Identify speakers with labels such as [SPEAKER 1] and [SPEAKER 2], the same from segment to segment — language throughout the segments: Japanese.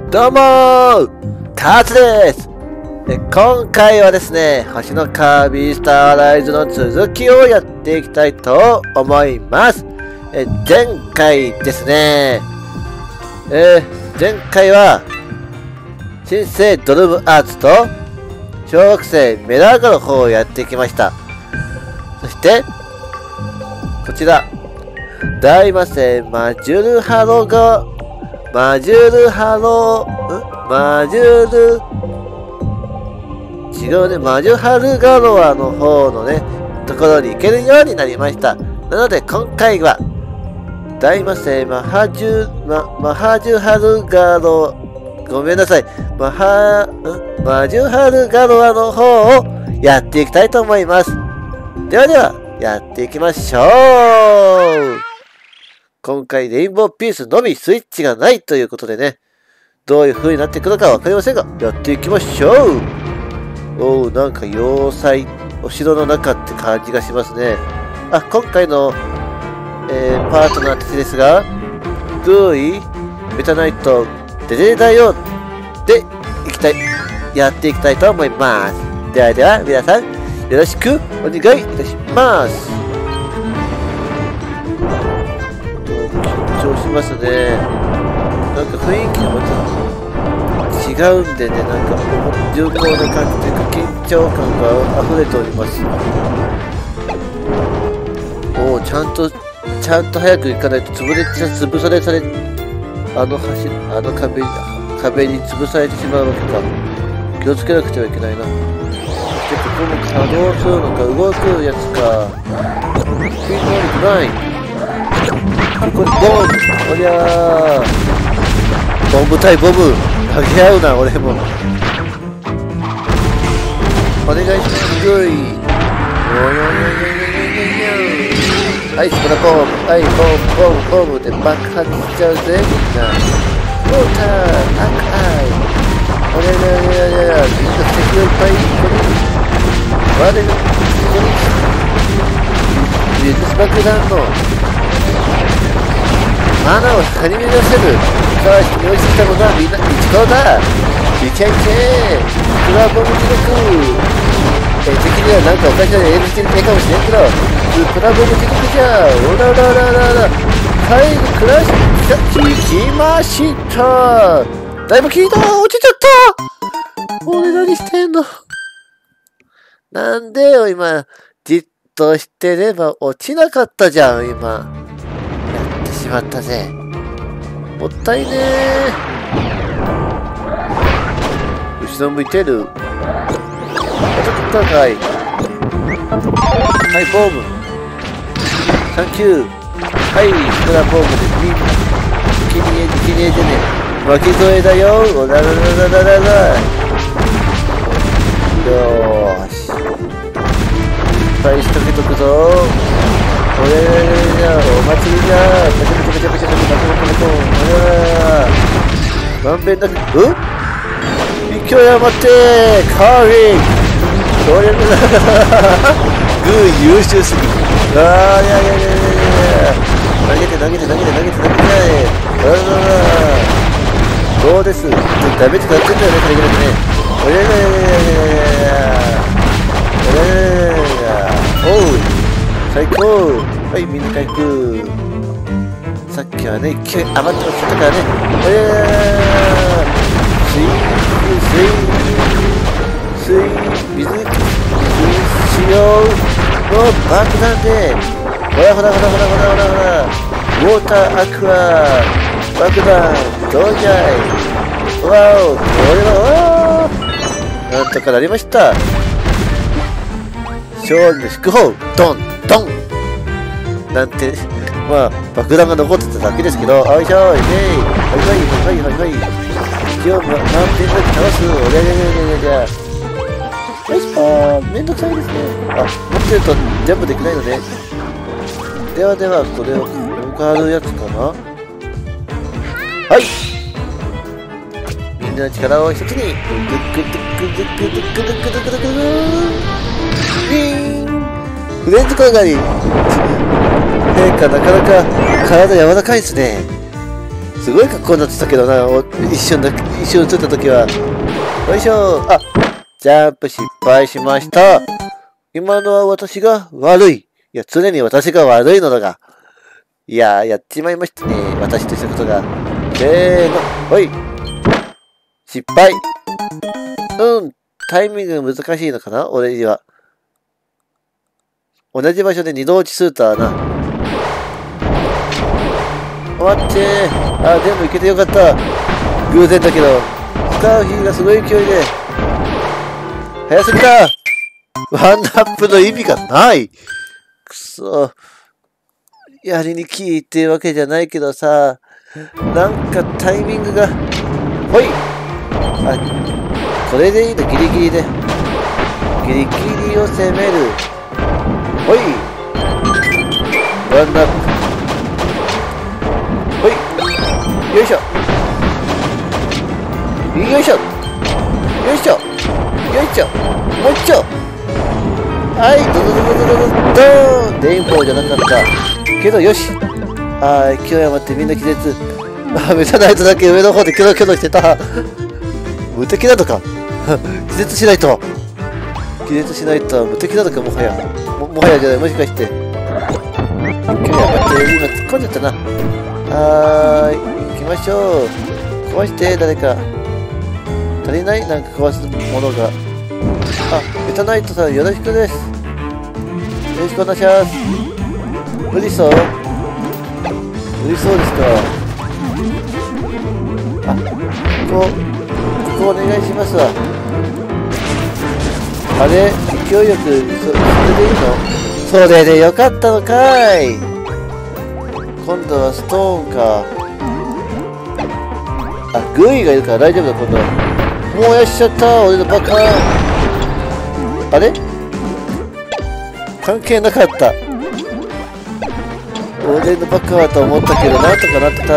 [SPEAKER 1] どうもー、タツです。今回はですね、星のカービィスターライズの続きをやっていきたいと思います。前回ですね、前回は、新生ドルムアーツと、小学生メラーガの方をやってきました。そして、こちら、大魔星マジュルハロが、マジュルハロー、マジュル、違うね、マジュハルガロアの方のね、ところに行けるようになりました。なので今回は、大魔星マハジュハルガロ、ごめんなさい、マジュハルガロアの方をやっていきたいと思います。ではでは、やっていきましょう。今回レインボーピースのみスイッチがないということでね、どういう風になっていくのかわかりませんが、やっていきましょう。おう、なんか要塞、お城の中って感じがしますね。あ、今回の、パートナーたちですが、グーイ、メタナイト、デレだよで、やっていきたいと思います。ではでは、皆さん、よろしくお願いいたします。緊張しますね。なんか雰囲気がまた違うんでね、なんか重厚な感じというか緊張感が溢れております。おお、ちゃんと早く行かないと潰されあの壁に潰されてしまうわけか。気をつけなくてはいけないな。そしてここも稼働するのか、動くやつか。スピード悪くない。ここにボム、おりゃー、ボム対ボム投げ合うな。俺もお願いします。グイ、はい、スプラボム、はい、ボムで爆発しちゃうぜ、みんな。ウォーター、アクアイ、おりゃみんな敵をいっぱい、我がここにビルス爆弾のマナを張り巡らせる。さあ、人に落ちてきたのがみんな一高だ。いけいけ、スクラボム記録。敵にはなんかおかしなエールしてるかもしれんけど、スクラボム記録じゃ。おららららら、最後クラッシュ、聞きました。だいぶ聞いた。落ちちゃった。俺何してんの。なんでよ、今。じっとしてれば落ちなかったじゃん、今。しまったぜ。もったいねー。後ろ向いてる。ちょっと高い。はい、ボム。サンキュー。はい、スクラボムでみんな。気に入れてね。巻き添えだよ。おららららららら。よーし。いっぱい仕掛けとくぞ。お祭りじゃまんべんなく、勢い余ってカーリンググー優秀すぎ。投げてどうです。ダメージ買ってんだよね、これぐらいね。おう、最高。はい、みんな回復。さっきはね、勢い余ってましたからね。水、しようの爆弾で、ほら。ウォーターアクア爆弾、どうじゃい。わお、これは、なんとかなりました。勝利の祝砲、ドンなんて、まあ、爆弾が残ってただけですけど、よいしょ、はい。敵を満点なく倒す。よいしょ、めんどくさいですね。あ、持ってると全部できないのね。では、これを変わるやつかな。はい。みんなの力を一つに。フレンズ転がり。なかなか体柔らかいですね。そすごい格好になってたけどな、一瞬映った時は。よいしょ。あ、ジャンプ失敗しました。今のは私が悪い。いや、常に私が悪いのだが。いやー、やっちまいましたね。私としたことが。せーの。ほい。失敗。タイミング難しいのかな俺には。同じ場所で二度落ちするとはな。待ってー。全部いけてよかった。偶然だけど、スカーフィーがすごい勢いで。早すぎた。ワンナップの意味がない。くそ。やりにきいっていうわけじゃないけどさ。なんかタイミングが。ほい。これでいいの、ギリギリで。ギリギリを攻める。ほい。ワンナップ。ほい。よいしょ。よいしょ。よいしょ。よいしょ。もう一丁。はい、ドドドドドドドーン。レインボーじゃなかった。けどよし。勢い余ってみんな気絶。メタナイトだけ上の方でキョロキョロしてた。無敵なのか。気絶しないと。気絶しないと無敵なのか、もはや。もはやじゃない、もしかして。勢い余って今突っ込んじゃったな。行きましょう。壊して誰か。足りない？なんか壊すものが。メタナイトさんよろしくです。よろしくお願いします。無理そう？無理そうですか。ここお願いしますわ。あれ勢いよく、それでいいの？それでよかったのかい。今度はストーンか。グイがいるから大丈夫だ、今度は。もうやしちゃった、俺のバカ。あれ関係なかった。俺のバカはと思ったけど、なんとかなって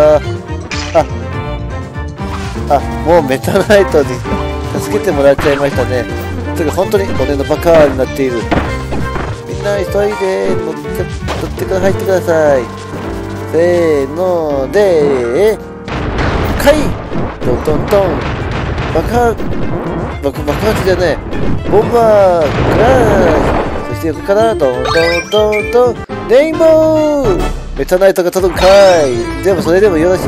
[SPEAKER 1] た。もうメタナイトに助けてもらっちゃいましたね。てか、本当に俺のバカになっている。みんな急いで乗ってから入ってください。せーので、かいトントントン。爆発じゃねえ。ボンバークラッシュ。そして横からドンドンドンドン。レインボー。メタナイトが届くかい。でもそれでもよろしい。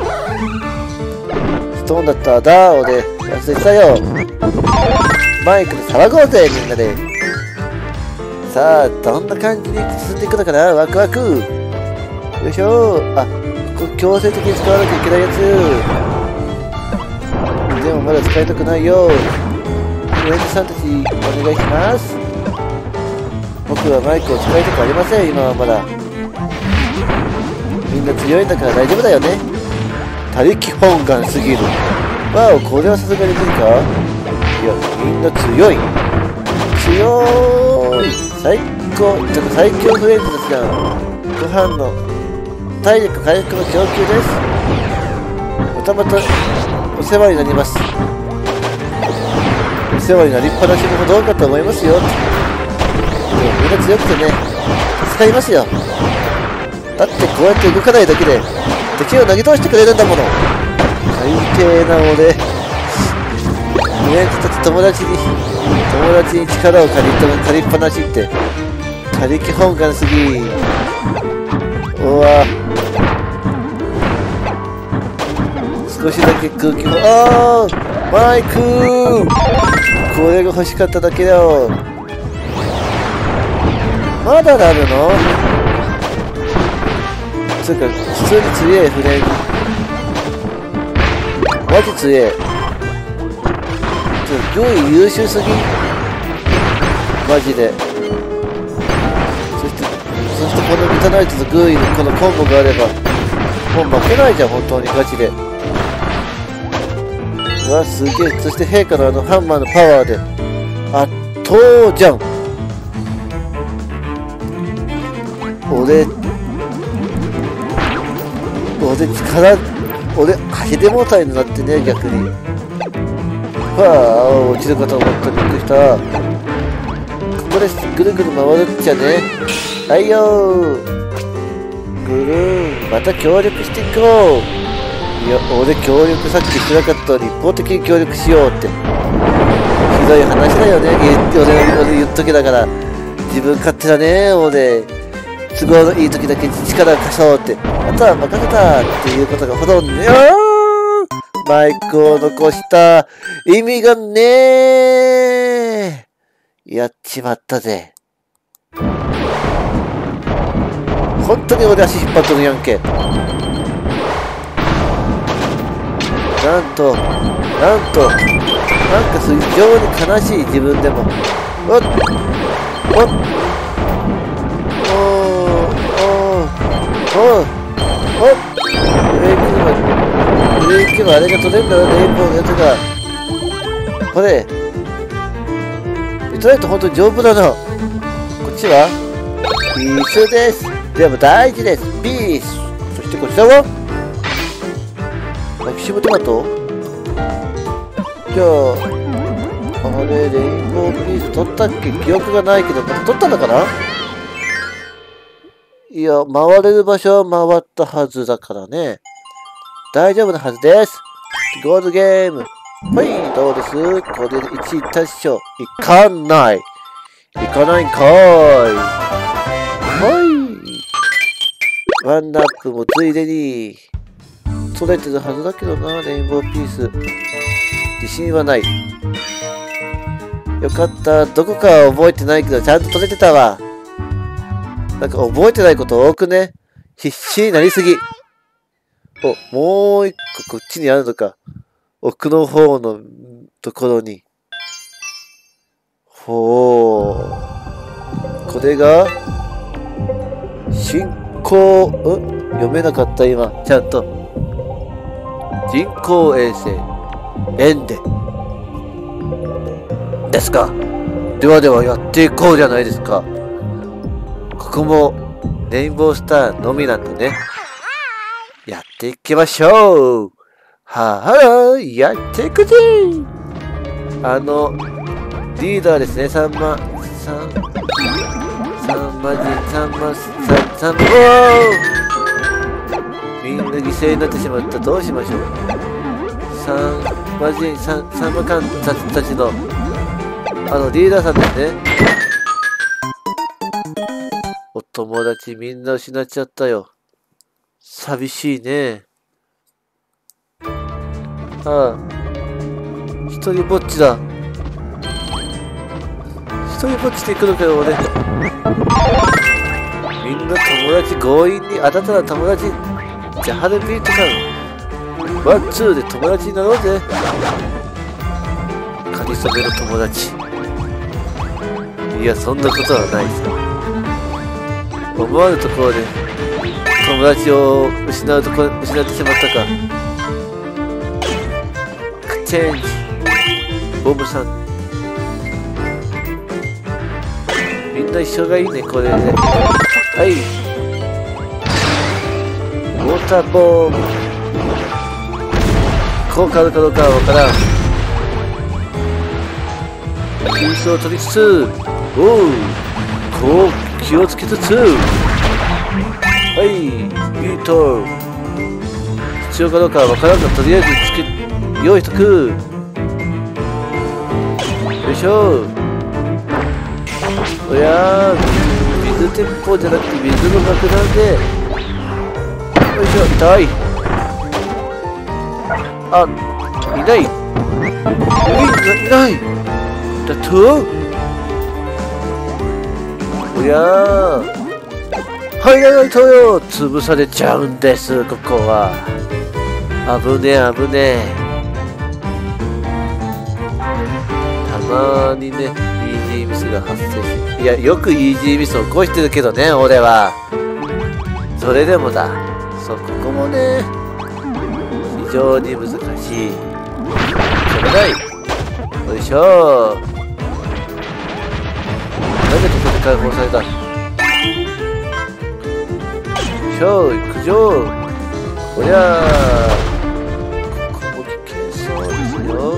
[SPEAKER 1] ストーンだっただ俺忘れてたよ。マイクで騒ごうぜみんなで。さあどんな感じに進んでいくのかな。ワクワク。よいしょ。ここ強制的に使わなきゃいけないやつ。でもまだ使いたくないよ。ウエンジさんたちお願いします。僕はマイクを使いたくありません。今はまだ。みんな強いんだから大丈夫だよね。他力本願すぎる。わお、これはさすがに無理か。いや、みんな強い。最高。ちょっと最強フレンズですが、ご飯の体力回復の供給です。またまたお世話になります。お世話になりっぱなしもどうかと思いますよ。でもみんな強くてね、助かりますよ。だってこうやって動かないだけで敵を投げ倒してくれるんだもの。最低な俺。ウエンジたち友達に力を借りっぱなしって他力本願すぎ。うわ、少しだけ空気を。マイクこれが欲しかっただけだよ。まだなるの？つうか普通に強えフレンズ。マジ強え。グイ優秀すぎマジで。そしてこのメタナイトとグイのこのコンボがあればもう負けないじゃん、本当にガチで。うわすげえ。そして陛下のハンマーのパワーで圧倒じゃん。俺ヘデモーターになってね、逆に。落ちるかと思った。びっくりした。ここでぐるぐる回るっちゃね。はいよー。ぐるーん。また協力していこう。 いや、俺協力さっきしなかったのに一方的に協力しようって。ひどい話だよね。俺言っとけだから。自分勝手だね、俺。都合のいい時だけ力を貸そうって。あとは任せたっていうことがほとんどね。マイクを残した意味がねえ。やっちまったぜ。本当に俺足引っ張っとるやんけ。なんか非常に悲しい自分でも。ブレーキのあれが取れるんだな、レインボーのやつが。これ。意外と本当に丈夫だな。こっちはピースです。でも大事です。ピース。そしてこちらはマキシムトマト。じゃあ、あれ、レインボーピース取ったっけ？記憶がないけど、また取ったのかな？いや、回れる場所は回ったはずだからね。大丈夫なはずです。ゴールゲーム。はい、どうです？これで1位達成。いかない。いかないんかーい。はい。ワンナップもついでに。取れてるはずだけどな、レインボーピース。自信はない。よかった。どこかは覚えてないけど、ちゃんと取れてたわ。なんか覚えてないこと多くね。必死になりすぎ。お、もう一個こっちにあるのか。奥の方のところに。ほう。これが、進行、読めなかった今。ちゃんと。人工衛星、エンデ。ですか。ではやっていこうじゃないですか。ここも、レインボースターのみなんでね。やっていきましょう。やっていくぜ。リーダーですね。3万みんな犠牲になってしまった。どうしましょう。3万間たちの、リーダーさんですね。お友達みんな失っちゃったよ。寂しいね。ああ。一人ぼっちだ。一人ぼっちで行くのかよ、俺。みんな友達強引に、あなたの友達。じゃあ、ハルビートさん。ワン、ツーで友達になろうぜ。かりそめの友達。いや、そんなことはないさ。思わぬところで友達を失ってしまったか。クチェンジボブさん。みんな一緒がいいね、これで。はい。ウォーターボーム。効果あるかどうかはわからん。ピースを取りつつ、こう気をつけつつ、はい、ビート。必要かどうかはわからんが、とりあえず用意しとく。よいしょ。おやー、水鉄砲じゃなくて水の爆弾で。よいしょ、痛い。あ、いない。いない。だとおやー。入らないとよ、潰されちゃうんです、ここは。危ねえ、危ねえ。たまにね、イージーミスが発生して。いや、よくイージーミスを起こしてるけどね、俺は。それでもだ。そう、ここもね、非常に難しい。しょうがない。よいしょ。なんでここで解放された？苦情。おりゃー、ここも危険そうですよ。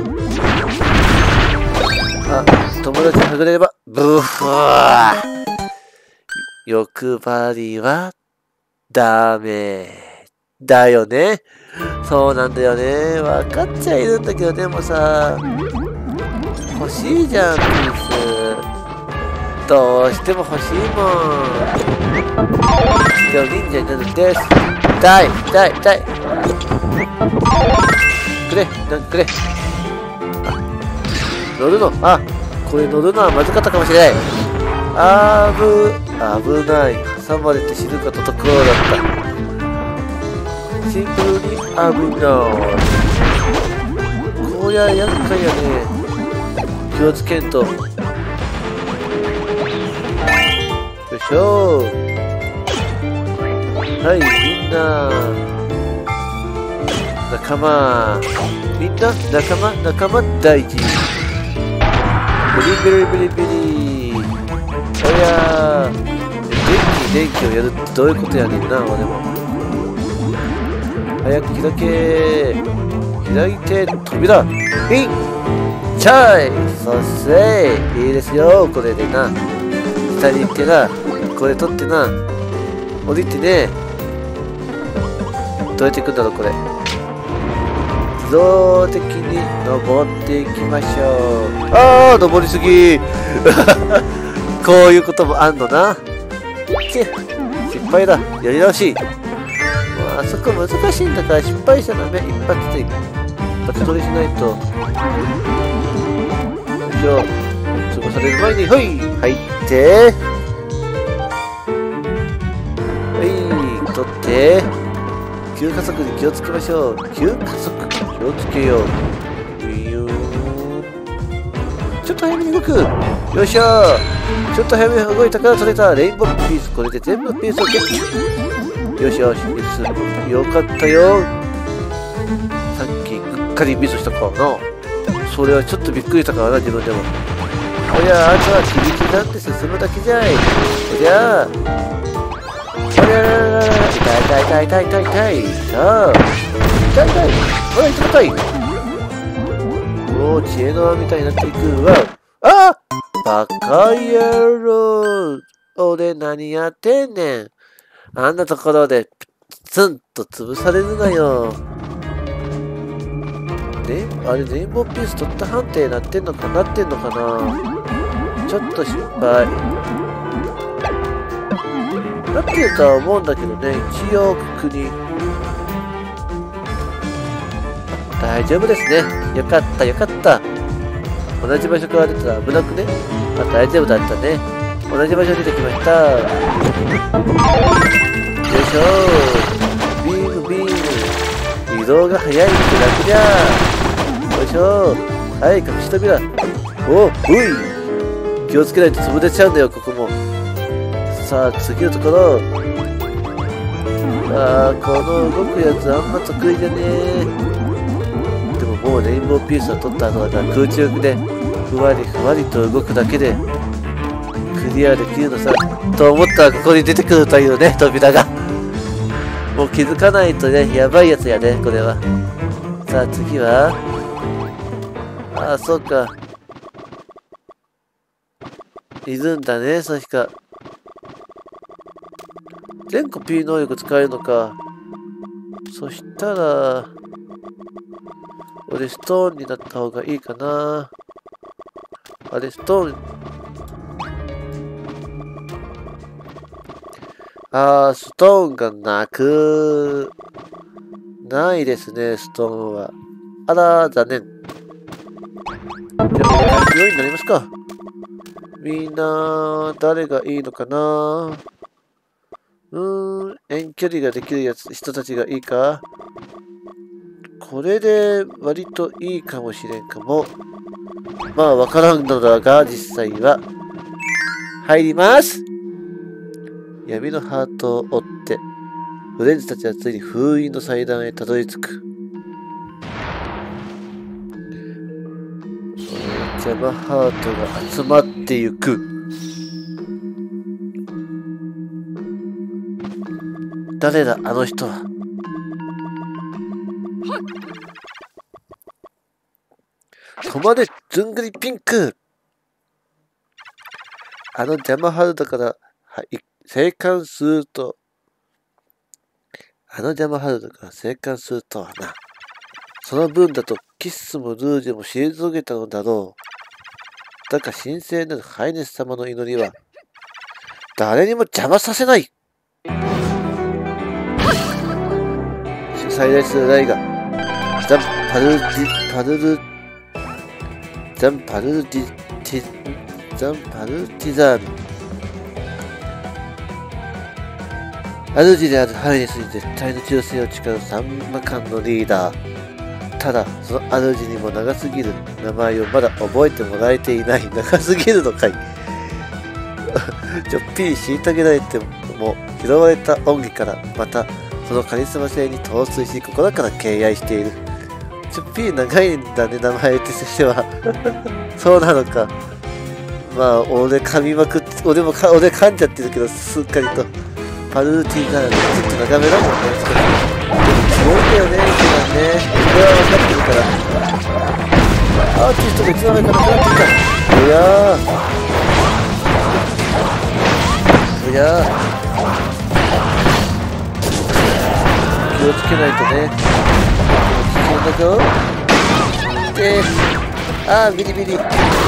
[SPEAKER 1] あ、友達はぐれればブーフー。欲張りはダメだよね。そうなんだよね。分かっちゃいるんだけど、でもさ、欲しいじゃん、ピース。どうしても欲しいもん。違う忍者になるんです。痛い、痛い、痛い。くれ、なんかくれ。乗るの、あ、これ乗るのはまずかったかもしれない。危ない。挟まれて死ぬかとところだった。シンプルに危ない。こりゃ厄介やね。気をつけんと。よいしょ。はい、みんな。仲間。みんな、仲間大事。ビリビリビリビリ。おやー。電気をやるってどういうことやねんな、俺も。早く開けー。開いて、扉。ヒンチャイ。そしていいですよ、これでな。下に行ってな。これ取ってな。降りてね。どうやって行くんだろう、これ。自動的に登っていきましょう。あー、登りすぎこういうこともあんのな。失敗だ。やり直し。あそこ難しいんだから失敗したらね、一発取りしないと。よいしょ。潰される前に、ほい入って。はい、取って。急加速に気をつけましょう。急加速、気をつけよう。ちょっと早めに動く。よいしょ。ちょっと早めに動いたから取れた。レインボーピース。これで全部のピースをゲット。よしよし、よかったよ。さっきうっかりミスしたからな。それはちょっとびっくりしたからな、自分でも。おや、あとは切り刻んで進むだけじゃい。おりゃあ。おりゃらららら。痛い。さあ。痛い。ほら、痛い。おー、知恵の輪みたいになっていくわ。あバカ野郎。俺何やってんねん。あんなところでツンと潰されるなよ。で、あれレインボーピース取った判定なってんのかな。ちょっと心配。なってるとは思うんだけどね、一応確認。大丈夫ですね。よかった。同じ場所から出たら危なくね。あ、大丈夫だったね。同じ場所に出てきました。よいしょー。ビーム。移動が早いって楽じゃー。よいしょー。はい、隠し扉。おい。気をつけないと潰れちゃうんだよ、ここも。さあ、次のところ。この動くやつあんま得意じゃねー。でももうレインボーピースを取った後だから空中でふわりと動くだけでクリアできるのさ。と思ったらここに出てくるというね、扉が。もう気づかないとね、やばいやつやね、これは。さあ次はそうか。いるんだね、確か。全コピー能力使えるのか。そしたら、俺ストーンになった方がいいかな。あれ、ストーン。ストーンがないですね、ストーンは。あら、残念。じゃあ、お願いようになりますか。みんな、誰がいいのかな。遠距離ができる人たちがいいか。これで割といいかもしれんかも。まあ、わからんのだが、実際は。入ります。闇のハートを追って、フレンズたちはついに封印の祭壇へたどり着く。邪魔ハートが集まってゆく。誰だ、あの人は。止まれ、ずんぐりピンク。あの邪魔ハルトから、生還すると、 あのジャマハルドが生還するとはな。その分だとキッスもルージュも退けたのだろう。だが神聖なるハイネス様の祈りは、誰にも邪魔させない。最大数ライガ、ザンパルディ、パルル、ザンパルディ、ザンパルディザーヌ。主であるハイネスに絶対の強制を誓うサンマ間のリーダー。ただ、その主にも長すぎる名前をまだ覚えてもらえていない。長すぎるのかい。ちょっぴり虐げられても拾われた恩義からまたそのカリスマ性に陶酔し心から敬愛している。ちょっぴり長いんだね、名前としては。そうなのか。まあ、俺噛みまくって、俺噛んじゃってるけど、すっかりと。パルーティーならちょっと長めだもんね。すごいんだよね、一番ね。俺は分かってるから。アーティストがいつの間にかなくなってきた。おやー。おやー。気をつけないとね。危険だぞ。で、あー、ビリビリ。うわ、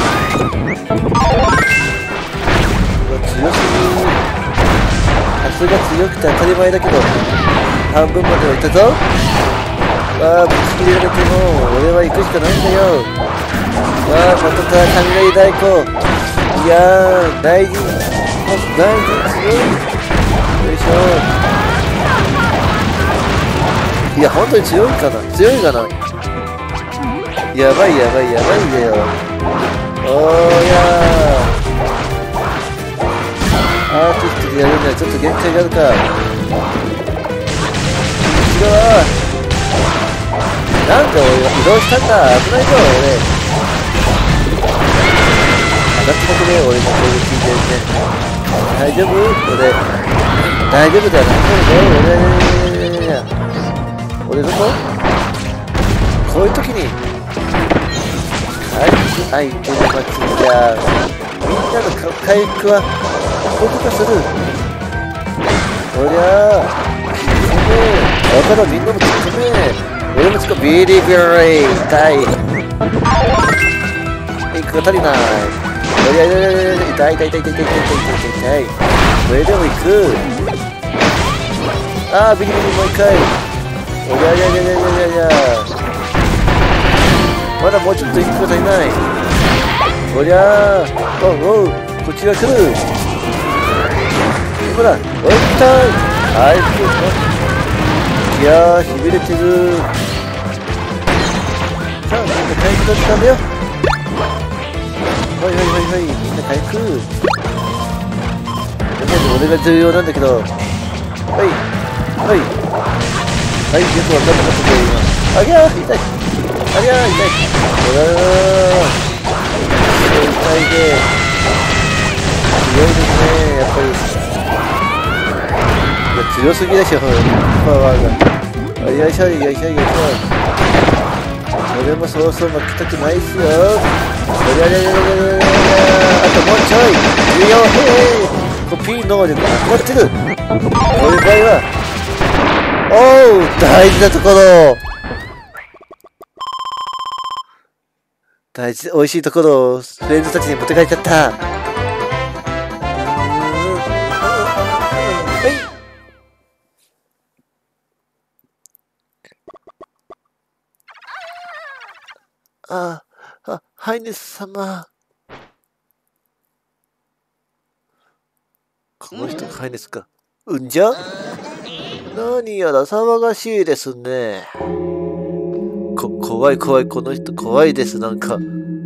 [SPEAKER 1] 強すぎる。さすが強くて当たり前だけど、半分まではいったぞ。わあ、ぶち切れられても、俺は行くしかないんだよ。わあ、また雷太鼓。いやー、大事強い。よいしょ。いや、本当に強いかな。強いかな。やばいんだよ。おーやー。アーティストでやるにはちょっと限界があるか。後ろはなんで俺は移動したんだ。危ないぞ俺。上がってくれ。俺の攻撃聞いてるね。大丈夫俺。大丈夫だよ。俺どここういう時に回復アイテムがついちゃう。みんなの回復は僕がする。おりゃあ、だからみんなも突っ込め。俺も突っ込む。ビリビリ痛い。ピンクが足りない。おりゃ痛い。それでも行く。あー、ビリビリもう一回。おりゃまだもうちょっとピンクが足りない。おりゃー、おうこっちが来る。ほら、おい、来たー。はい、いやー、しびれてる。さあ、みんな回復だったんだよ。はい、みんな回復。俺が重要なんだけど。はい、よくわかんなかったけど、今。ありゃー、痛い。ほらー。痛いで。強いですね、やっぱり。強すぎでしょ、パワーが。よいしょ。俺もそうそう負けたくないっすよ。あともうちょい。コピー能力が上がってる。こういう場合は、おう、大事なところ。美味しいところをフレンズたちに持って帰っちゃった。ハイネス様。この人がハイネスか。うんじゃ？何やら騒がしいですね。怖い、この人怖いです、なんか。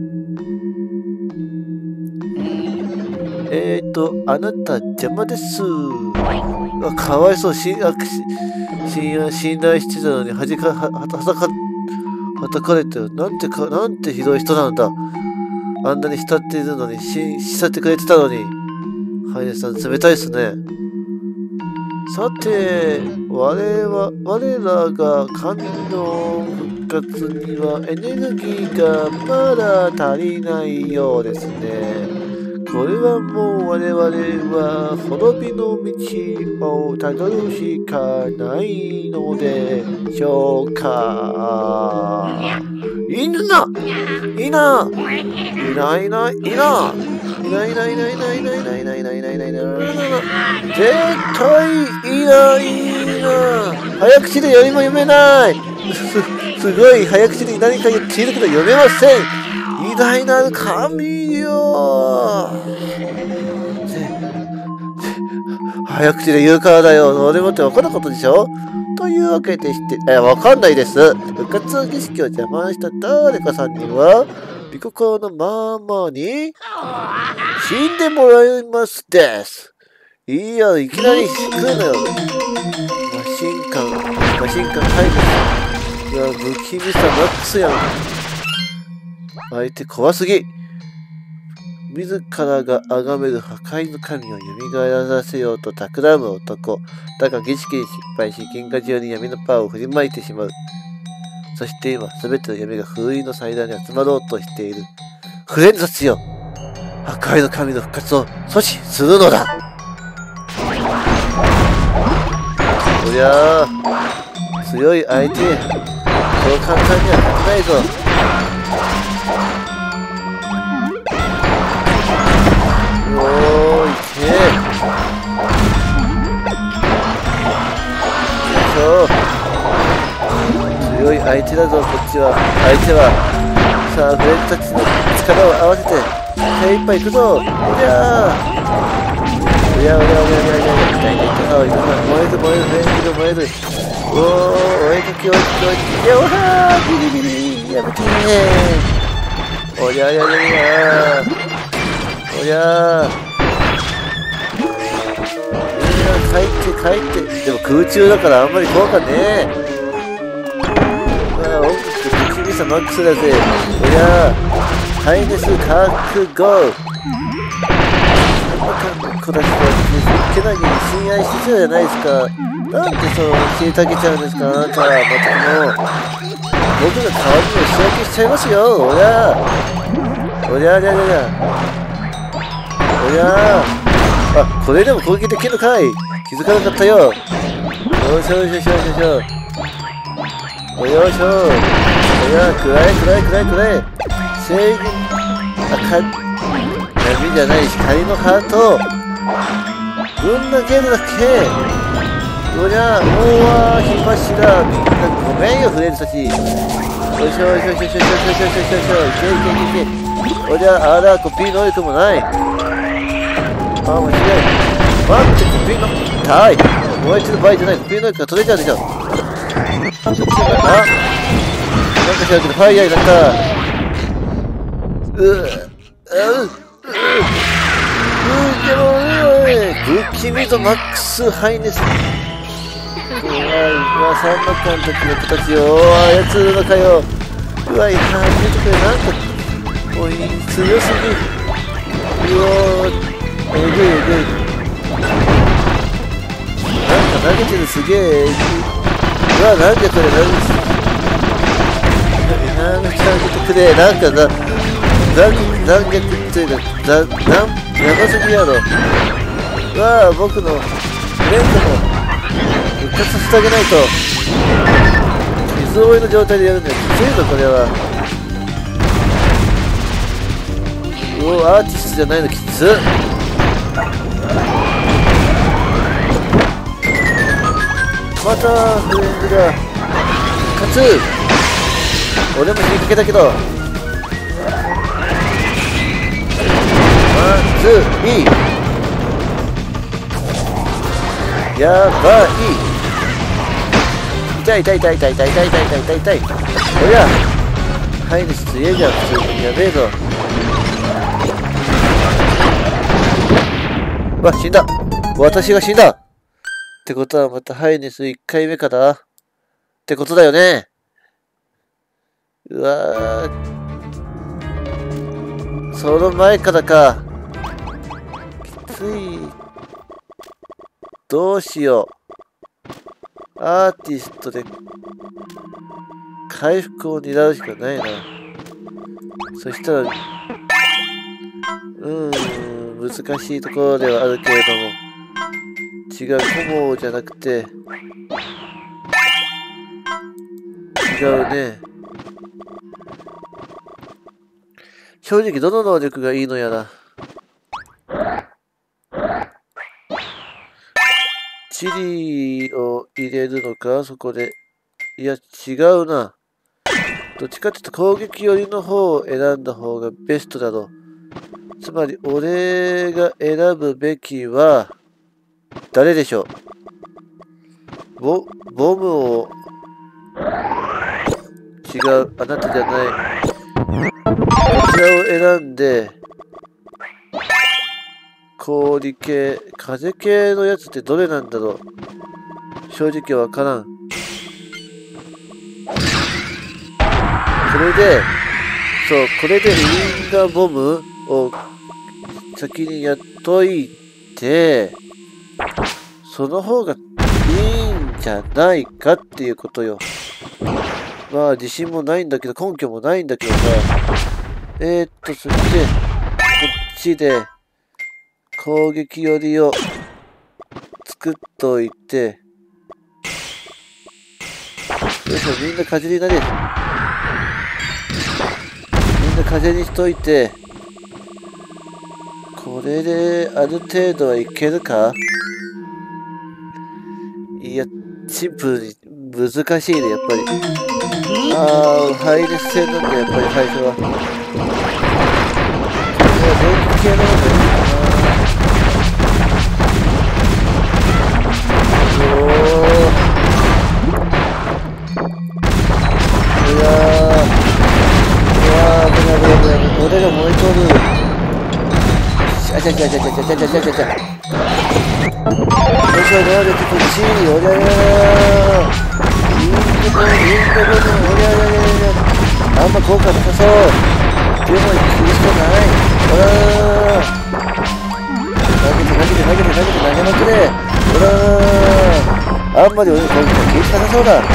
[SPEAKER 1] あなた邪魔です。かわいそう。信頼してたのにはたかれてる。なんてひどい人なんだ。あんなに慕っているのに、慕ってくれてたのに。ハイネさん、冷たいですね。さて、我らが神の復活にはエネルギーがまだ足りないようですね。 これはもう我々は滅びの道をたどるしかないのでしょうか。犬な、いないいないいないいないいないいないいないいないいないいないいないいない絶対いないな。早口で読みも読めない。すごい早口で何か言っているけど読めません。偉大なる神よ。早口で言うからだよ。それもって分かんなかったでしょ。というわけでして、分かんないです。復活儀式を邪魔した誰かさんには、美心のままに死んでもらいますです。いや、いきなり来るのよ。マシンガン入る。いや、不気味さマックスやん。相手怖すぎ。自らが崇める破壊の神を蘇らさせようと企む男。だが儀式に失敗し、銀河中に闇のパワーを振りまいてしまう。そして今、すべての闇が封印の祭壇に集まろうとしている。フレンズたちよ、破壊の神の復活を阻止するのだ。そりゃあ、強い相手、そう簡単には勝てないぞ。おーいけ強い相手だぞ、こっちは。相手はさあ、フレンズたちの力を合わせて精一杯いくぞ。おりゃー、痛い燃えるフレンズが燃える。おー、追いかけやわー、ビリビリやめてー。おりゃーおりゃー、帰って。でも空中だからあんまり怖かねえ。音楽不気味さマックスだぜ。おりゃー、ハイネス覚悟。こだけはけなぎに親愛してたじゃないですか。なんでそう消えたけちゃうんですか、あなたは。またもう僕が代わりに仕分けしちゃいますよ。おりゃー、おりゃー、あ、これでも攻撃できるのかい。気づかなかったよ。よいしょ。よいしょ。おや、暗い。正義、闇じゃない光のハートぶん投げるだけ。おりゃ、おわ、火柱。みんなごめんよ、フレンズたち。よいしょ。いけ。おりゃ、あら、コピー能力もない。あ、間違い。待って、コピーのたい。燃えてる場合じゃない。コピー能力が取れちゃうでしょ。なんか知らんけど、ファイヤーになった。不気味とマックスハイネス。3の間の時の子たちを操るのかよ。うわ、やめてくれ。なんかもう強すぎ。うおー、えぐい。なんか投げてる、すげえ。うわ、なんでこれ、なんか投げてくれ。なんか残虐っていうか、やばすぎやろ。うわ、僕のフレンドも復活させてあげないと。水覆いの状態でやるんだよ。きついぞ、これは。うお、アーティストじゃないのきつっ。またフレンズが復活。俺も死にかけたけど。ワン、ツー、いい。やばい。痛い。おや、ハイネス強えじゃん。普通にやべえぞ。わ、死んだ。私が死んだ。ってことはまたハイネス1回目かなってことだよね。うわー、その前からか。きつい。どうしよう。アーティストで回復を狙うしかないな。そしたら、 難しいところではあるけれども、違う、コモじゃなくて、違うね。正直どの能力がいいのやら。チリを入れるのか、そこで。いや、違うな。どっちかっていうと攻撃寄りの方を選んだ方がベストだろう。つまり、俺が選ぶべきは、誰でしょう。ボムを、違う、あなたじゃない。こちらを選んで、氷系、風系のやつってどれなんだろう。正直わからん。それで、そう、これでウィンガーボムを先にやっといて、その方がいいんじゃないかっていうことよ。まあ自信もないんだけど、根拠もないんだけどさ。そして、こっちで攻撃寄りを作っといて、よいしょ、みんな風になれ。みんな風にしといて、これである程度はいけるか？いや、シンプルに難しいね、やっぱり。ハイレス戦なんだ、やっぱり最初は。これは電気系なんだよな。俺が燃えとる。あちゃちゃちゃちゃちゃちゃちゃちゃちゃ。よいしょ、能力こっち。おりゃりゃりゃ。インドボム、おりゃりゃりゃ。あんま効果なさそう。でも、厳しくない。ほら投げまくれ。ほらあんまり俺の攻撃が厳しくなさそうだ。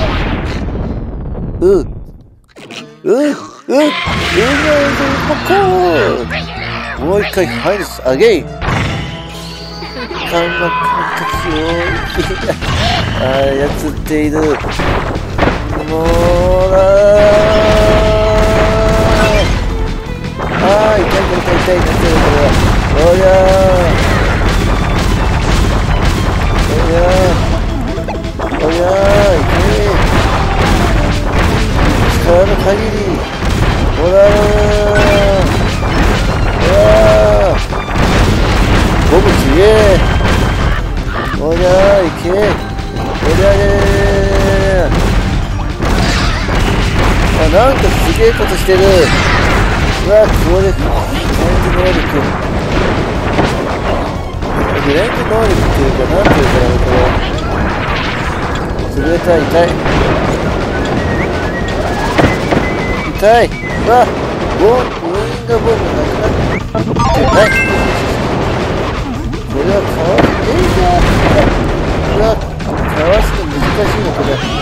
[SPEAKER 1] もう一回ハイレスアゲイン。カンマカンタチを操っている。もう痛いなってるこれは。おりゃいけ。力の限り。ほらボムちげえ。おりゃいけ。おりゃなんかすげえことしてる。うわ、これ、能力。ブレンド能力っていうか、なんていうかな、これ。潰れた、痛い。うわ、ウィンガーボムなくなってない。これはかわしていいじゃん。うわ、かわすの難しいの、これ。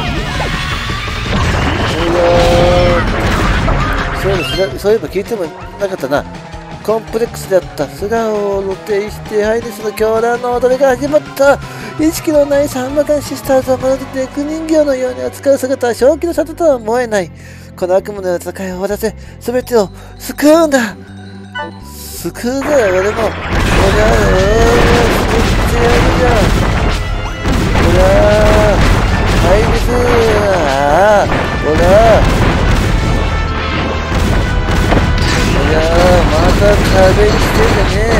[SPEAKER 1] そういえば聞いてもなかったな。コンプレックスであった素顔を露呈してハイネスの狂乱の踊りが始まった。意識のないサンバカンシスターズはまるで肉人形のように扱う姿は正気の沙汰とは思えない。この悪夢のような戦いを終わらせ、全てを救うんだ。救うだよ、俺も。救ってやるじゃん。ハイネスまた壁にしてんだね。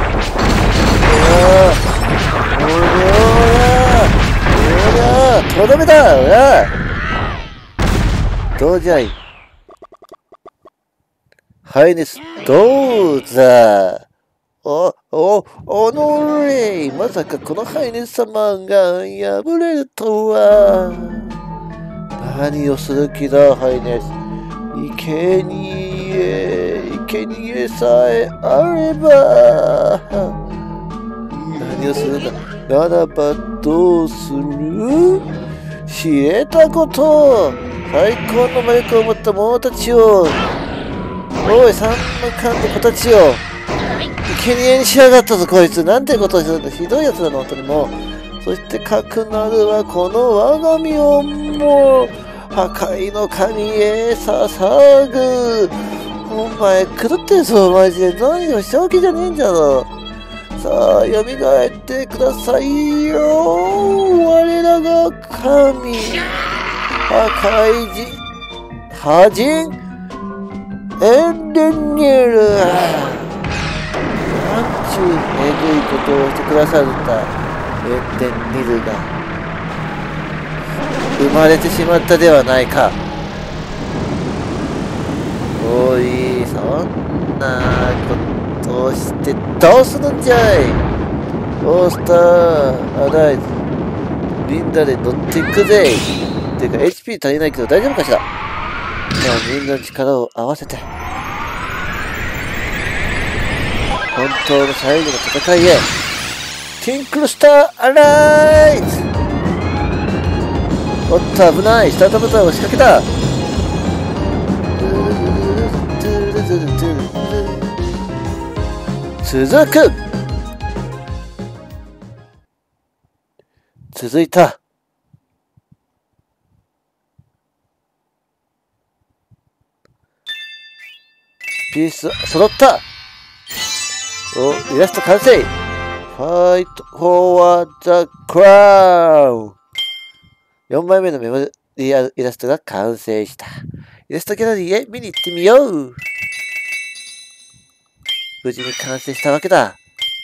[SPEAKER 1] とどめだ。どうじゃい。ハイネスどうざ。おのれ。まさかこのハイネス様が敗れるとは。何をする気だ、ハイネス。生贄さえあれば。何をするんだ。ならばどうする？知れたこと。最高の魔力を持った者たちを。おい、サンマカンの子たちよ。 生贄にしやがったぞ、こいつ。なんてことをするんだ。ひどいやつだな、本当にもう。そして、かくなるは、この我が身をもう、破壊の神へ捧ぐ。お前、狂ってるぞ、マジで。何を正気じゃねえんじゃろ。さあ、蘇ってくださいよ。我らが神。破壊人。破人エンデニエル。なんちゅうえぐいことをしてくださるんだ。エンデニルが。生まれてしまったではないか。おい、そんなことをしてどうするんじゃい。オースターアライズ。みんなで乗っていくぜ。てか HP 足りないけど大丈夫かしら。さあ、みんなの力を合わせて。本当の最後の戦いへ。ティンクルスターアライズ。おっと、危ない。スタートボタンを仕掛けた。続く。続いた。ピース揃った。お、イラスト完成。ファイトフォーワーザクラウン。4枚目のメモリアルイラストが完成した。イラストギャラリーへ見に行ってみよう。無事に完成したわけだ。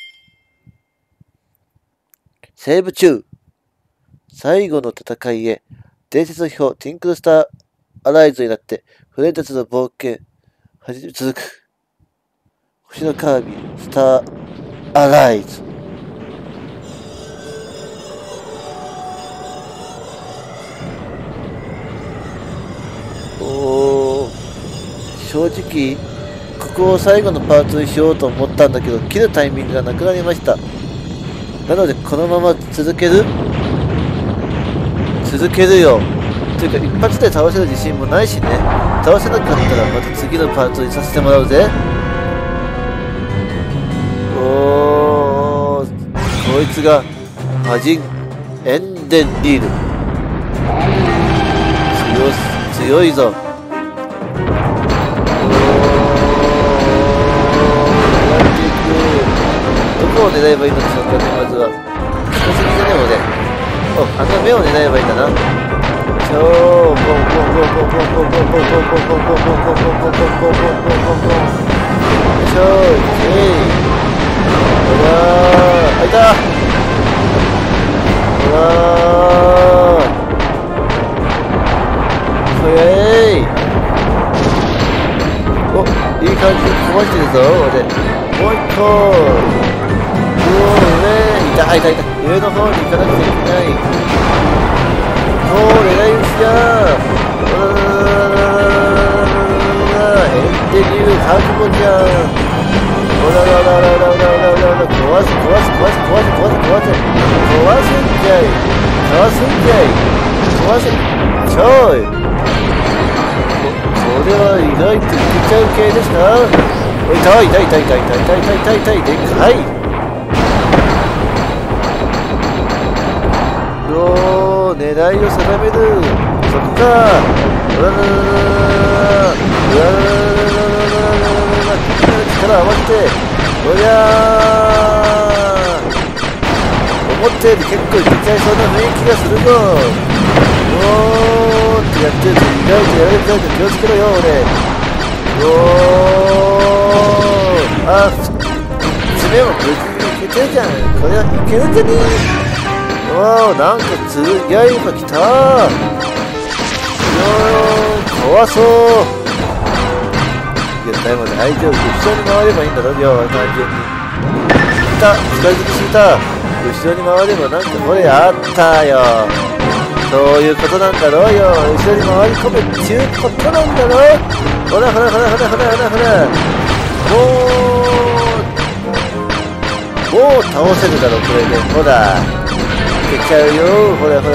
[SPEAKER 1] セーブ中。最後の戦いへ。伝説の秘宝、ティンクルスターアライズになって、フレンたちの冒険、続く。星のカービィ、スターアライズ。正直、ここを最後のパーツにしようと思ったんだけど、切るタイミングがなくなりました。なので、このまま続けるよ。というか、一発で倒せる自信もないしね。倒せなかったら、また次のパーツにさせてもらうぜ。こいつが、魔人、エンデンリール。強いぞ。どこを狙えばいいのでしょうかね、まずは。近すぎだね、俺。あの目を狙えばいいんだな。あいた。お、いい感じに壊してるぞ、俺。もう一個。痛い。上の方に行かなくちゃいけない。狙い撃ちだ。エンデニュー覚悟じゃん。壊すんじゃい。ちょい。これは意外といけちゃう系ですか。痛い。でかい。狙いを定める。そこか。力を合わせて。思ったより結構いけちゃいそうな雰囲気がするぞ。ってやってると意外とやられちゃうから気をつけろよ、俺。爪も無事にいけてるじゃん。これはいけるんじゃねえ。なんか強い刃来た。怖そう。いや、大丈夫。後ろに回ればいいんだろ、単純に。近づきすぎた。後ろに回ればなんかこれあったよ。そういうことなんだろうよ。後ろに回り込むっていうことなんだろう。ほら。もう倒せるだろ、これで。ほら。いけちゃうよ。ほら。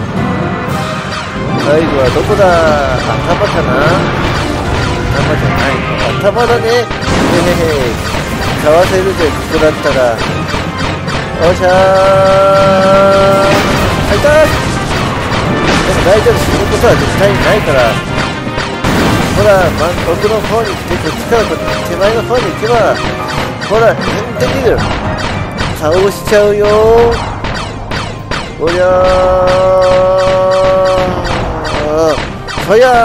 [SPEAKER 1] 最後はどこだ。頭かな。頭じゃないの。頭だね。 かわせるぜ、ここだったら。よっしゃー。入った。でも大丈夫、死ぬことは絶対にないから。ほら、奥の方に行って、こっちから手前の方に行けば、ほら、変できる。倒しちゃうよ。おりゃー。そや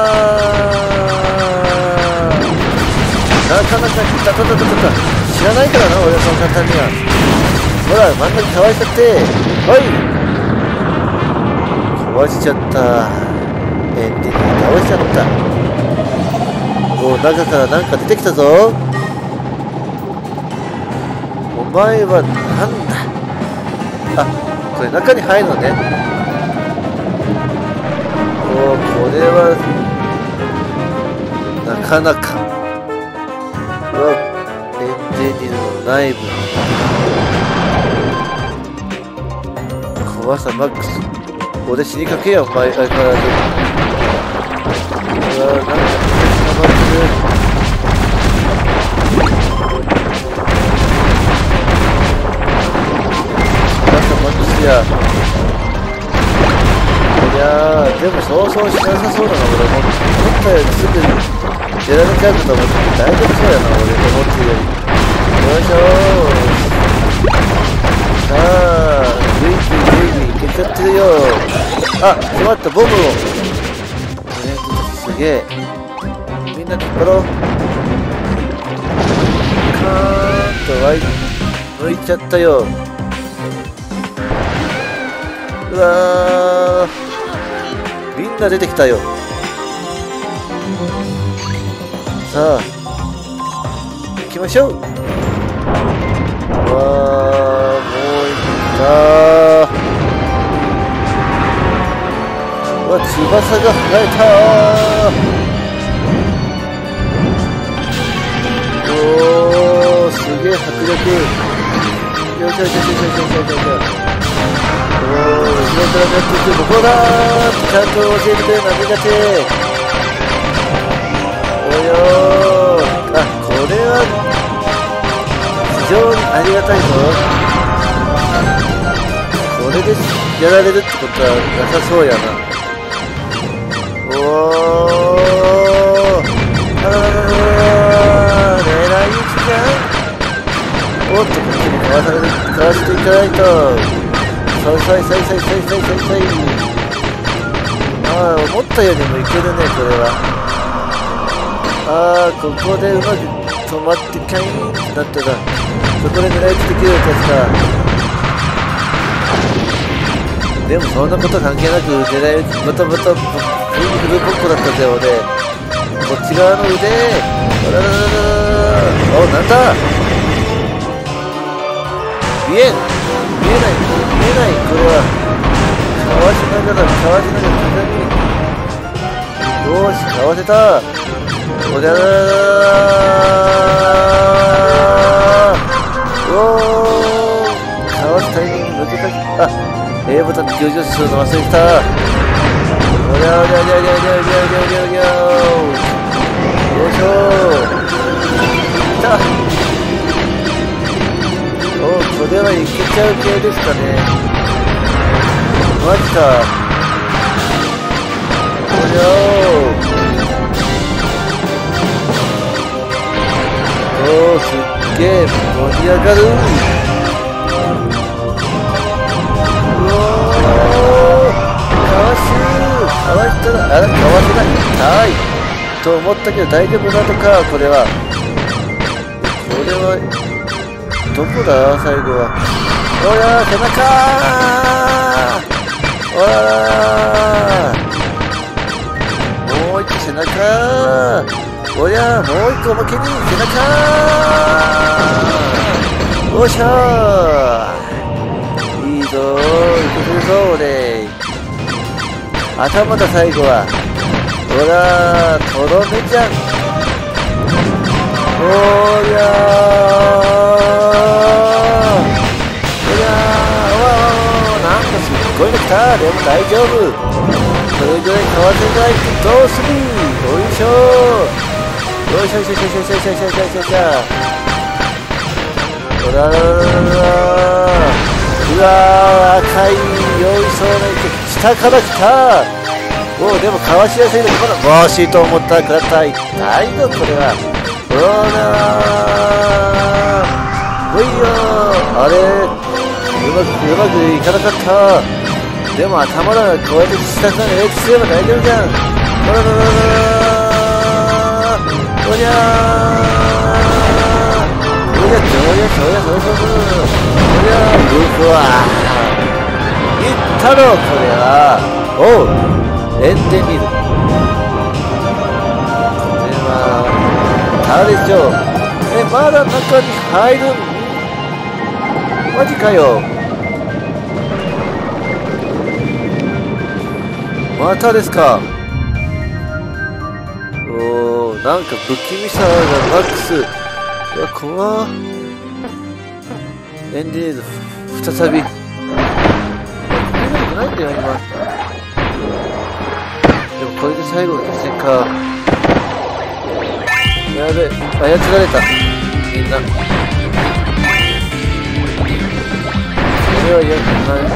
[SPEAKER 1] ー。なかなか知らないからな、俺はその簡単には。ほら、真ん中かわしちゃって。はい。かわしちゃった。エンディング倒しちゃった。お、中からなんか出てきたぞ。お前はなんだ。あ、これ中に入るのね。お、これはなかなか。うわ、エンディングの内部。怖さマックス。俺死にかけや、お前相変わらず。うわ、なんか捕まってる。怖さマックスや。いやー、でもそうそうしなさそうだな、俺。思ったよりすぐにやられちゃうかと思って大丈夫そうやな、俺。思ってるより。よいしょー。さあ、グイグイいけちゃってるよ。あ、しまった、ボムを。すげえ。みんな引っ張ろう。カーンと抜いちゃったよ。うわー。みんな出てきたよ。さあ、行きましょう。うわー、もういったー。うわ、翼が生えたー。おー、すげえ迫力。よいしょよいしょよいしょよいしょよいしょ。おー、後ろからやっていく。どこだー。ちゃんと教えてくれ、なめがち。およー。あ、これは非常にありがたいぞ。これでやられるってことはなさそうやな。おー、あらららら、狙い撃ちじゃん。おっと、こっちにかわしていかないと。さい。ああ、思ったよりもいけるね、これは。ああ、ここでうまく止まってキャインってなったら、そこで狙い撃ちできるやつか。でもそんなこと関係なく狙い撃ち、またフルボッコだったぜ、俺。こっち側の腕。あららららら。お、なんだ。見えない、これは。かわしながら、よーし、かわせた。おりゃらららー。おー、かわすタイミング抜けた。あ、A ボタンで急上昇するの忘れてた。おりゃおりゃ。よいしょー。いた。お、これはいけちゃう系ですかね。マジか。おりゃお。おー、すっげえ盛り上がる。うおー、かわしたら、あら、かわせない。痛いと思ったけど大丈夫なのか、これは。どこだ最後は。おやー、背中ー。おらー。もう一個背中ー。おやー、もう一個おまけに背中ー。おっしゃー。いいぞー、いけてるぞ俺。頭だ最後は。おらー、とろめじゃん。おりゃなんかすっごいの来た。でも大丈夫。それぐらいかわせないとどうする。おいしょ。よいしょ。 うわー、赤い酔いそうな池、下から来た。おお、でもかわしやすいのかな。惜しいと思ったら食らった。痛いのこれは。ほらー、ほいよー。あれ、うまくいかなかった。でも頭がこうやって下からエッチすれば大丈夫じゃん。ほらららららー、おりゃー、おりゃ、うわー、いったろ、これは。おう、エンデミル。これは、誰でしょう。まだ中に入るん？マジかよ。またですか。おー、なんか不気味さがマックス。いや、怖っ。エンディーズ再び。これがないんだよ、今。でもこれで最後の決戦か。やべえ、操られた。みんな。これは嫌じゃない。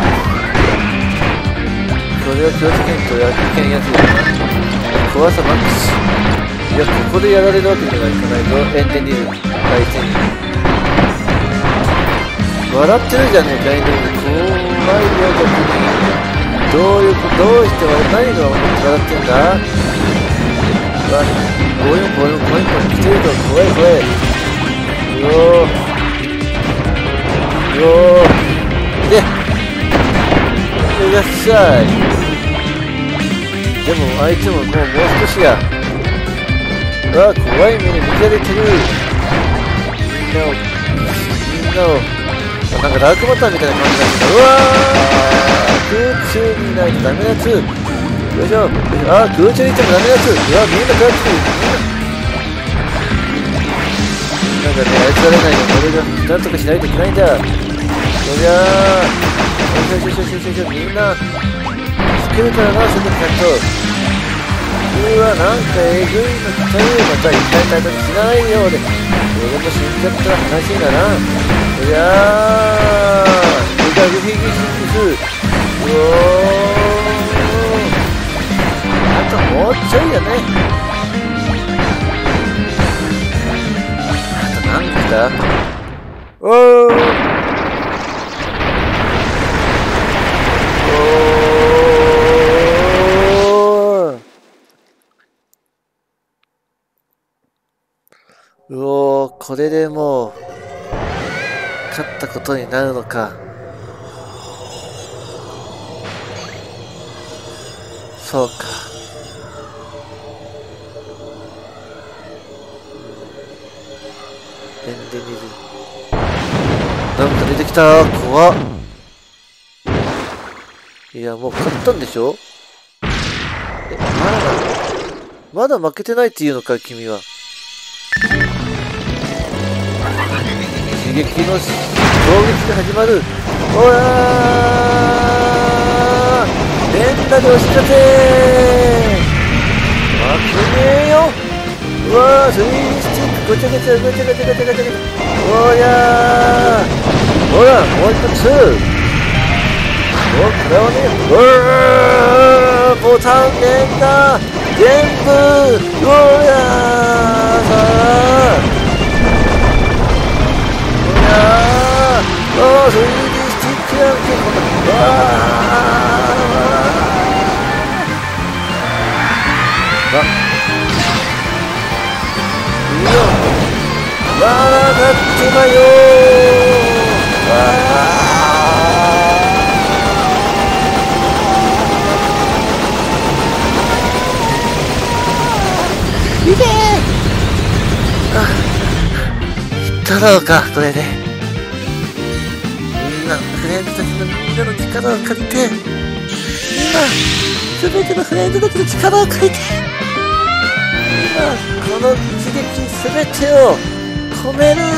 [SPEAKER 1] それは気をつけんといけんやつだな。怖さマックス。いや、ここでやられるわけにはいかないぞ、エンデニル相手に。笑ってるじゃねえか、エンデニル。怖いよ、逆に。どうして何が笑ってんだ。うわ、ボヨン来てるぞ、怖い。で、いらっしゃい。でも相手ももう少しや。うわ、怖い目に見られてる。みんなをなんかダークボタンみたいな感じだけど、うわー、空中にいないとダメなやつ。よいしょ。あー、空中にいてもダメなやつ。うわ、みんな食らってくる。なんかね、操られないの俺がなんとかしないといけないんだ。そりゃー、みんなつけるからな、そんなちゃんと。うわ、なんかえぐいの来たよ。また一体体としないようで。俺も死んじゃったら話だな。そりゃー、グフィギシス。うおー、あともうちょいだね。あと何来た？おー。うおー、これでもう勝ったことになるのか。そうか。エンデニルなんか出てきた。怖っ。いや、もう勝ったんでしょ。まだ負けてないっていうのか、君は。刺激の攻撃が始まる。おらー、連打で押し勝てー。負けねえよ。うわー、スリースティックごちゃごちゃ。おりゃー、ほら、もう一つ。お、これはね、うわー、ボタン連打全部。うわー、さあ、3D スティックやんけ、こんな。いいよ。わー、なってまよー。いけー。いっただろうか、これで。フレンズたちのみんなの力を借りて、今、すべてのフレンズたちの力を借りて、今、この一撃すべてを込める。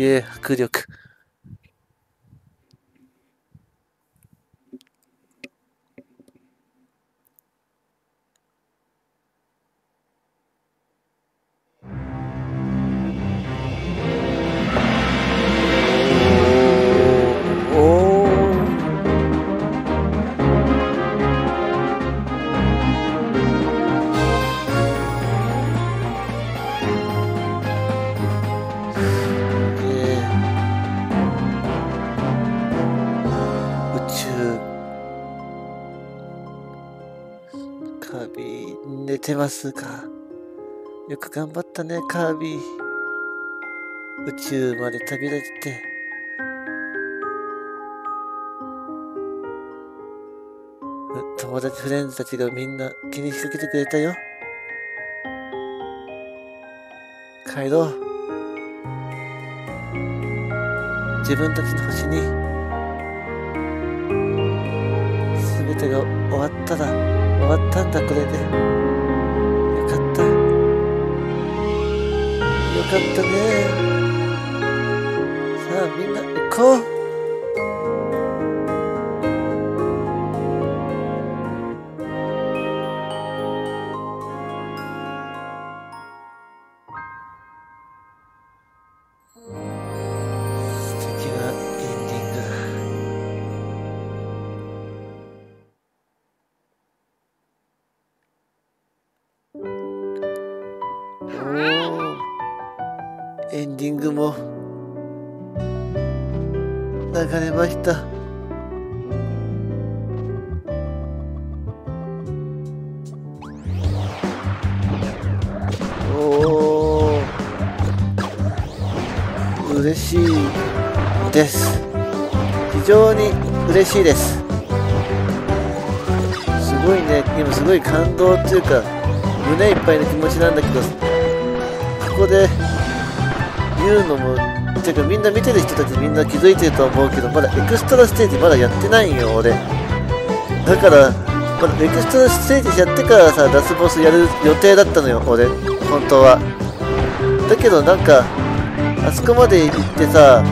[SPEAKER 1] げえ迫力。カービィ、寝てますか？よく頑張ったね、カービィ。宇宙まで旅立って。友達、フレンズたちがみんな気にしかけてくれたよ。帰ろう。自分たちの星に全てが終わったら終わったんだ。これでよかった、よかったね。さあみんな行こう。エンディングも流れました。おー、嬉しいです。非常に嬉しいです。すごいね、今すごい感動っていうか胸いっぱいの気持ちなんだけど、ここで言うのもてか、みんな見てる人たちみんな気づいてると思うけど、まだエクストラステージまだやってないんよ俺。だからまだエクストラステージやってからさ、ラスボスやる予定だったのよ俺、本当は。だけどなんかあそこまで行ってさ、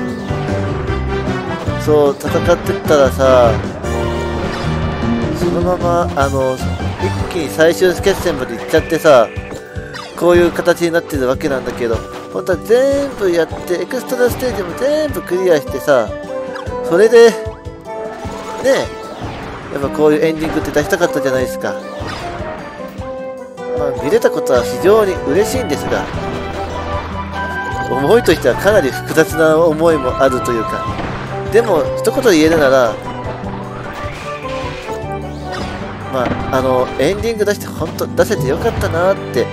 [SPEAKER 1] そう戦ってったらさ、そのまま一気に最終決戦まで行っちゃってさ、こういう形になってるわけなんだけど、本当は全部やってエクストラステージも全部クリアしてさ、それでねやっぱこういうエンディングって出したかったじゃないですか。まあ見れたことは非常に嬉しいんですが、思いとしてはかなり複雑な思いもあるというか、でも一言で言えるなら、まあエンディング出して本当出せてよかったなって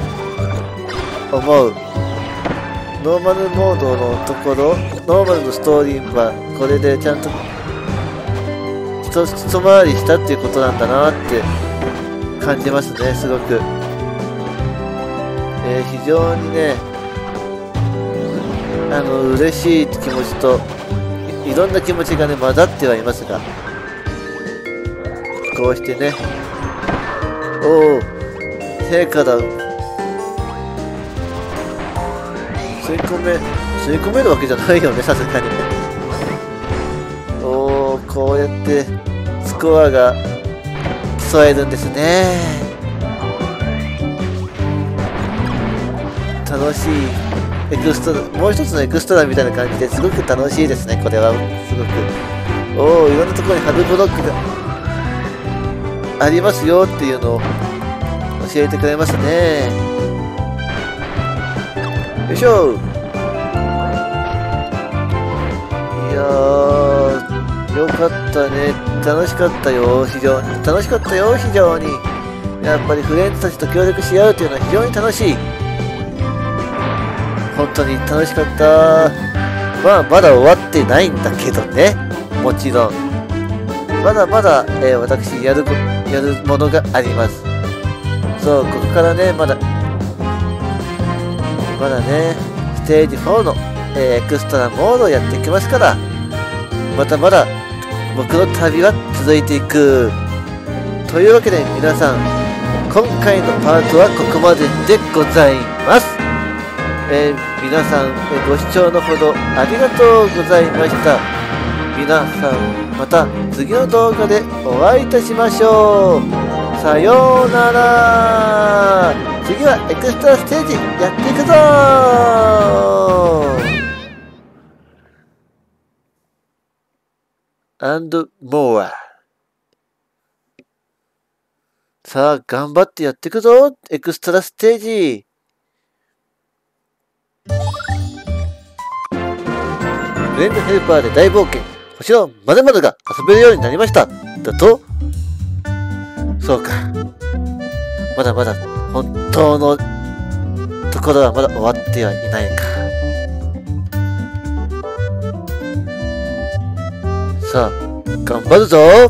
[SPEAKER 1] 思う。ノーマルモードのところ、ノーマルのストーリーはこれでちゃんと一回りしたっていうことなんだなって感じますね、すごく。非常にね嬉しい気持ちといろんな気持ちがね混ざってはいますが、こうしてね、おお成果だ。吸い込めるわけじゃないよね、さすがにね。おお、こうやってスコアが競えるんですね。楽しいエクストラ、もう一つのエクストラみたいな感じですごく楽しいですね、これは。すごくおお、いろんなところにハルブロックがありますよっていうのを教えてくれますね。よいしょ。いやー、よかったね。楽しかったよ、非常に。楽しかったよ、非常に。やっぱりフレンズたちと協力し合うというのは非常に楽しい。本当に楽しかった。まあ、まだ終わってないんだけどね。もちろん。まだまだ、私やるものがあります。そう、ここからね、まだね、ステージ4の、エクストラモードをやっていきますから、まだまだ僕の旅は続いていく。というわけで皆さん、今回のパートはここまででございます。 皆さん、ご視聴のほどありがとうございました。皆さん、また次の動画でお会いいたしましょう。さようなら。次はエクストラステージやっていくぞー。and more。さあ、頑張ってやっていくぞエクストラステージ。フレンドヘルパーで大冒険。星の〇〇が遊べるようになりました。だと？そうか。まだまだ本当のところはまだ終わってはいないか。さあ、頑張るぞ。